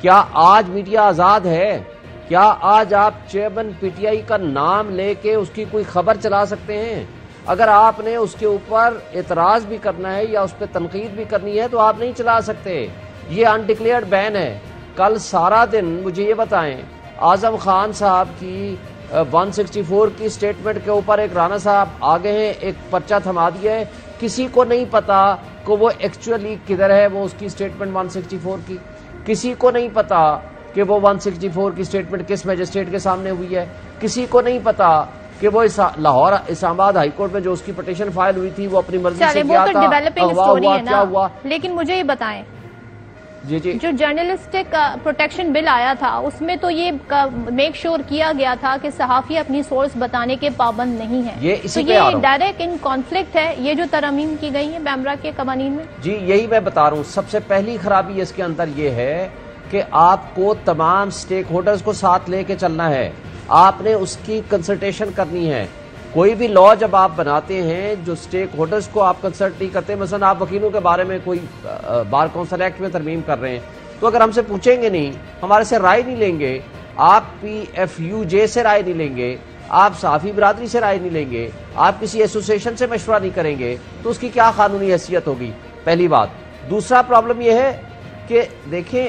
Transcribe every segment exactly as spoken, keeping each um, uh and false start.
کیا آج میڈیا آزاد ہے؟ کیا آج آپ چیئرمین پی ٹی آئی کا نام لے کے اس کی کوئی خبر چلا سکتے ہیں؟ اگر آپ نے اس کے اوپر اعتراض بھی کرنا ہے یا اس پہ تنقید بھی کرنی ہے تو آپ نہیں چلا سکتے. یہ انڈکلیئرڈ بین ہے. کل سارا دن مجھے یہ بتائیں، اعظم خان صاحب کی ون سکسٹی فور کی سٹیٹمنٹ کے اوپر ایک رانا صاحب آگے ہیں، ایک پرچہ تھما دیا ہے. کسی کو نہیں پتا کہ وہ ایکچولی کدھر ہے وہ اس کی سٹیٹمنٹ ون سکسٹی فور کی. کسی کو نہیں پتا کہ وہ ون سکسٹی فور کی سٹیٹمنٹ کس میجسٹریٹ کے سامنے ہوئی ہے. کسی کو نہیں پتا کہ وہ لاہور اسلام آباد ہائی کورٹ میں جو اس کی پٹیشن فائل ہوئی تھی وہ اپنی مرضی سے کیا تھا، اغوا ہوا، کیا ہوا. لیکن مجھے یہ بتائیں، جی جی جو جرنلسٹک پروٹیکشن بل آیا تھا اس میں تو یہ میک شور کیا گیا تھا کہ صحافی اپنی سورس بتانے کے پابند نہیں ہے. یہ اسی تو پہ آ رہا یہ ہوں. ڈائریکٹ ان کانفلکٹ ہے یہ جو ترامیم کی گئی ہے پیمرا کے قوانین میں. جی یہی میں بتا رہا ہوں. سب سے پہلی خرابی اس کے اندر یہ ہے کہ آپ کو تمام سٹیک ہولڈرز کو ساتھ لے کے چلنا ہے. آپ نے اس کی کنسلٹیشن کرنی ہے. کوئی بھی لا جب آپ بناتے ہیں جو سٹیک ہولڈرز کو آپ کنسلٹ نہیں کرتے، مثلا آپ وکیلوں کے بارے میں کوئی بار کونسل ایکٹ میں ترمیم کر رہے ہیں تو اگر ہم سے پوچھیں گے نہیں، ہمارے سے رائے نہیں لیں گے، آپ پی ایف یو جے سے رائے نہیں لیں گے، آپ صحافی برادری سے رائے نہیں لیں گے، آپ کسی ایسوسیشن سے مشورہ نہیں کریں گے تو اس کی کیا قانونی حیثیت ہوگی؟ پہلی بات. دوسرا پرابلم یہ ہے کہ دیکھیں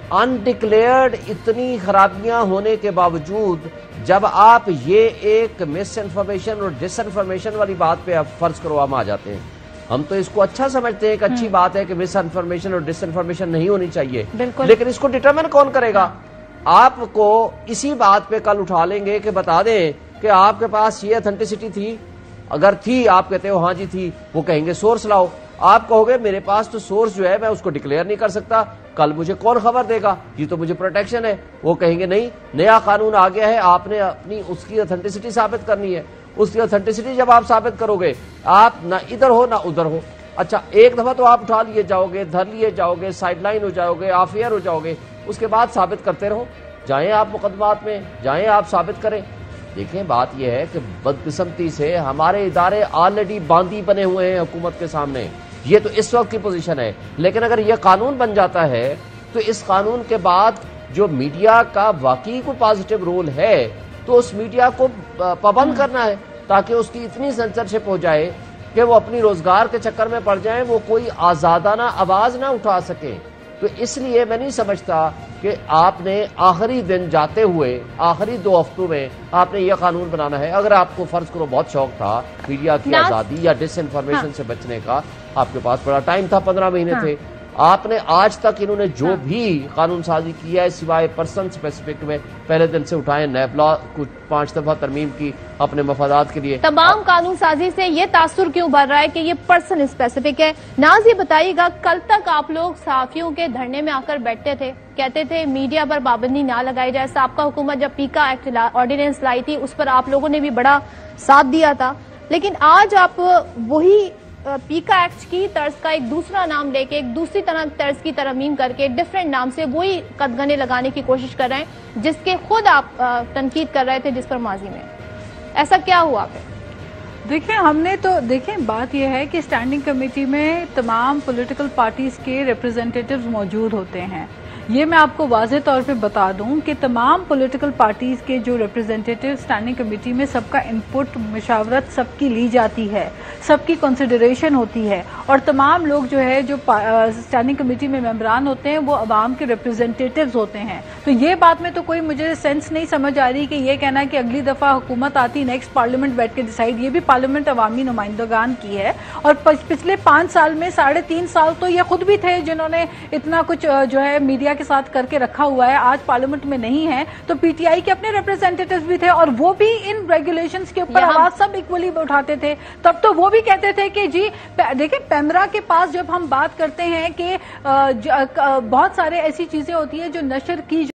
انڈکلیئرڈ اتنی خرابیاں ہونے کے باوجود جب آپ یہ ایک مس انفارمیشن اور ڈس انفارمیشن والی بات پہ آپ فرض کرو ہم آ جاتے ہیں. ہم تو اس کو اچھا سمجھتے ہیں کہ اچھی بات ہے کہ مس انفارمیشن اور ڈس انفارمیشن نہیں ہونی چاہیے، لیکن اس کو ڈٹرمن کون کرے گا؟ آپ کو اسی بات پہ کل اٹھا لیں گے کہ بتا دیں کہ آپ کے پاس یہ اتھینٹسٹی تھی. اگر تھی آپ کہتے ہو ہاں جی تھی، وہ کہیں گے سورس لاؤ. آپ کہو گے میرے پاس تو سورس جو ہے میں اس کو ڈکلیئر نہیں کر سکتا، کل مجھے کون خبر دے گا، یہ تو مجھے پروٹیکشن ہے. وہ کہیں گے نہیں نیا قانون آ گیا ہے، آپ نے اپنی اس کی اتھینٹسٹی ثابت کرنی ہے. اس کی اتھینٹسٹی جب آپ ثابت کرو گے آپ نہ ادھر ہو نہ ادھر ہو. اچھا ایک دفعہ تو آپ اٹھا لیے جاؤ گے، دھر لیے جاؤ گے، سائڈ لائن ہو جاؤ گے، آف ایئر ہو جاؤ گے، اس کے بعد ثابت کرتے رہو. جائیں آپ مقدمات میں، جائیں آپ ثابت کریں. دیکھیں بات یہ ہے کہ بدقسمتی سے ہمارے ادارے آلریڈی باندی بنے ہوئے ہیں حکومت کے سامنے. یہ تو اس وقت کی پوزیشن ہے، لیکن اگر یہ قانون بن جاتا ہے تو اس قانون کے بعد جو میڈیا کا واقعی کو پازیٹیو رول ہے تو اس میڈیا کو پابند کرنا ہے تاکہ اس کی اتنی سینسرشپ ہو جائے کہ وہ اپنی روزگار کے چکر میں پڑ جائیں، وہ کوئی آزادانہ آواز نہ اٹھا سکیں. تو اس لیے میں نہیں سمجھتا کہ آپ نے آخری دن جاتے ہوئے آخری دو ہفتوں میں آپ نے یہ قانون بنانا ہے. اگر آپ کو فرض کرو بہت شوق تھا میڈیا کی آزادی یا ڈس انفارمیشن سے بچنے کا، آپ کے پاس بڑا ٹائم تھا، پندرہ مہینے تھے. آپ نے آج تک انہوں نے جو بھی قانون سازی کیا ہے سوائے پرسن اسپیسیفک میں پہلے دن سے اٹھائے، نیب لا کچھ پانچ دفعہ ترمیم کی اپنے مفادات کے لیے. تمام قانون سازی سے یہ تاثر کیوں بڑھ رہا ہے کہ یہ پرسن اسپیسیفک ہے؟ ناز یہ بتائیے گا، کل تک آپ لوگ صحافیوں کے دھرنے میں آ کر بیٹھتے تھے، کہتے تھے میڈیا پر پابندی نہ لگائی جائے. سابقہ حکومت جب پیکا ایکٹ آرڈیننس لائی تھی اس پر آپ لوگوں نے بھی بڑا ساتھ دیا تھا، لیکن آج آپ وہی پیکا ایکٹ کی طرز کا ایک دوسرا نام لے کے ایک دوسری طرح طرز کی ترمیم کر کے ڈیفرنٹ نام سے وہی قدغنے لگانے کی کوشش کر رہے ہیں جس کے خود آپ تنقید کر رہے تھے جس پر ماضی میں. ایسا کیا ہوا پھر؟ دیکھیں ہم نے تو دیکھیں بات یہ ہے کہ اسٹینڈنگ کمیٹی میں تمام پولیٹیکل پارٹیز کے ریپرزینٹیٹیوز موجود ہوتے ہیں. یہ میں آپ کو واضح طور پہ بتا دوں کہ تمام پولیٹیکل پارٹیز کے جو ریپرزینٹیٹیو اسٹینڈنگ کمیٹی میں سب کا انپٹ مشاورت سب کی لی جاتی ہے، سب کی کنسیڈریشن ہوتی ہے، اور تمام لوگ جو ہے جو اسٹینڈنگ کمیٹی میں ممبران ہوتے ہیں وہ عوام کے ریپرزینٹیٹیوز ہوتے ہیں. تو یہ بات میں تو کوئی مجھے سینس نہیں سمجھ آ رہی کہ یہ کہنا ہے کہ اگلی دفعہ حکومت آتی نیکسٹ پارلیمنٹ بیٹھ کے ڈیسائیڈ. یہ بھی پارلیمنٹ عوامی نمائندگان کی ہے، اور پچھلے پانچ سال میں ساڑھے تین سال تو یہ خود بھی تھے جنہوں نے اتنا کچھ جو ہے میڈیا کے ساتھ کر کے رکھا ہوا ہے. آج پارلیمنٹ میں نہیں ہے تو پی ٹی آئی کے اپنے ریپرزینٹیٹیوز بھی تھے اور وہ بھی ان ریگولیشنز کے اوپر آواز سب ایکولی اٹھاتے تھے. تب تو وہ بھی کہتے تھے کہ جی دیکھیں پیمرا کے پاس جب ہم بات کرتے ہیں کہ بہت سارے ایسی چیزیں ہوتی ہیں جو نشر کی